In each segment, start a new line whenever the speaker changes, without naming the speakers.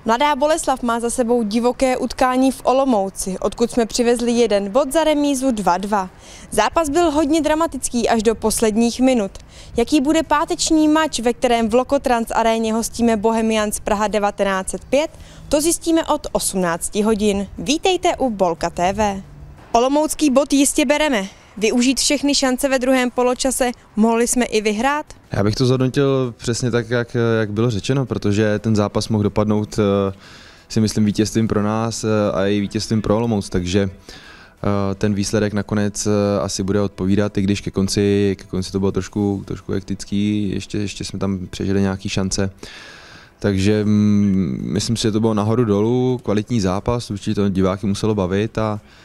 Mladá Boleslav má za sebou divoké utkání v Olomouci, odkud jsme přivezli jeden bod za remízu 2-2. Zápas byl hodně dramatický až do posledních minut. Jaký bude páteční mač, ve kterém v Lokotrans aréně hostíme Bohemians Praha 1905, to zjistíme od 18 hodin. Vítejte u Bolka TV. Olomoucký bod jistě bereme. Využít všechny šance ve druhém poločase, mohli jsme i vyhrát?
Já bych to zhodnotil přesně tak, jak bylo řečeno, protože ten zápas mohl dopadnout, si myslím, vítězstvím pro nás a i vítězstvím pro Olomouc, takže ten výsledek nakonec asi bude odpovídat, i když ke konci to bylo trošku hektický, ještě jsme tam přežili nějaké šance. Takže myslím si, že to bylo nahoru dolů, kvalitní zápas, určitě to diváky muselo bavit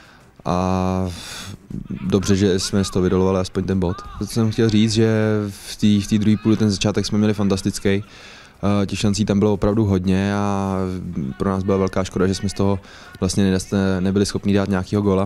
a dobře, že jsme z toho vydolovali aspoň ten bod. To jsem chtěl říct, že v té druhé půli ten začátek jsme měli fantastický. Těch šancí tam bylo opravdu hodně a pro nás byla velká škoda, že jsme z toho vlastně nebyli schopni dát nějakého góla.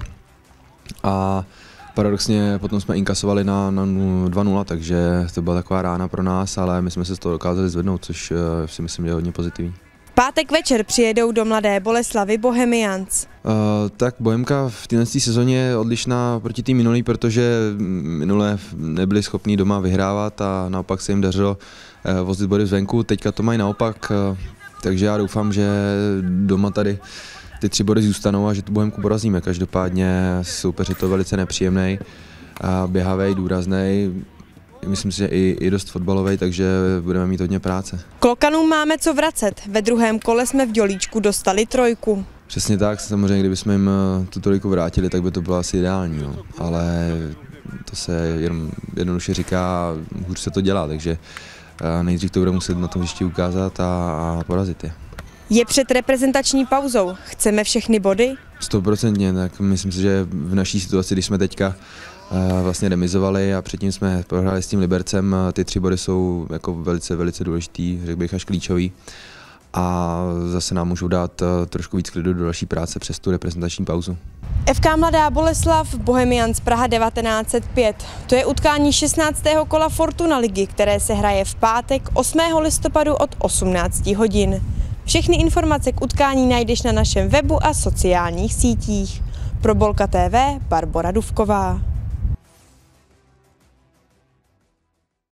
A paradoxně potom jsme inkasovali na 2-0, takže to byla taková rána pro nás, ale my jsme se z toho dokázali zvednout, což si myslím, že je hodně pozitivní.
Pátek večer přijedou do Mladé Boleslavy Bohemians.
Tak Bohemka v této sezóně je odlišná proti té minulé, protože minule nebyli schopní doma vyhrávat a naopak se jim dařilo vozit body zvenku. Teďka to mají naopak, takže já doufám, že doma tady ty 3 body zůstanou a že tu Bohemku porazíme. Každopádně soupeř je to velice nepříjemný, běhavý, důrazný. Myslím si, že i dost fotbalový, takže budeme mít hodně práce.
Klokanům máme co vracet. Ve druhém kole jsme v Dělíčku dostali 3.
Přesně tak, samozřejmě, kdybychom jim tu 3 vrátili, tak by to bylo asi ideální, no. Ale to se jednoduše říká, hůř se to dělá, takže nejdřív to bude muset na tom hřišti ukázat a porazit je.
Je před reprezentační pauzou. Chceme všechny body?
100%, tak myslím si, že v naší situaci, když jsme teďka vlastně remizovali a předtím jsme prohráli s tím Libercem, ty 3 body jsou jako velice důležitý, řekl bych až klíčový. A zase nám můžou dát trošku víc klidu do další práce přes tu reprezentační pauzu.
FK Mladá Boleslav, Bohemians Praha 1905. To je utkání 16. kola Fortuna ligy, které se hraje v pátek 8. listopadu od 18 hodin. Všechny informace k utkání najdeš na našem webu a sociálních sítích. Pro Bolka TV Barbora Dufková.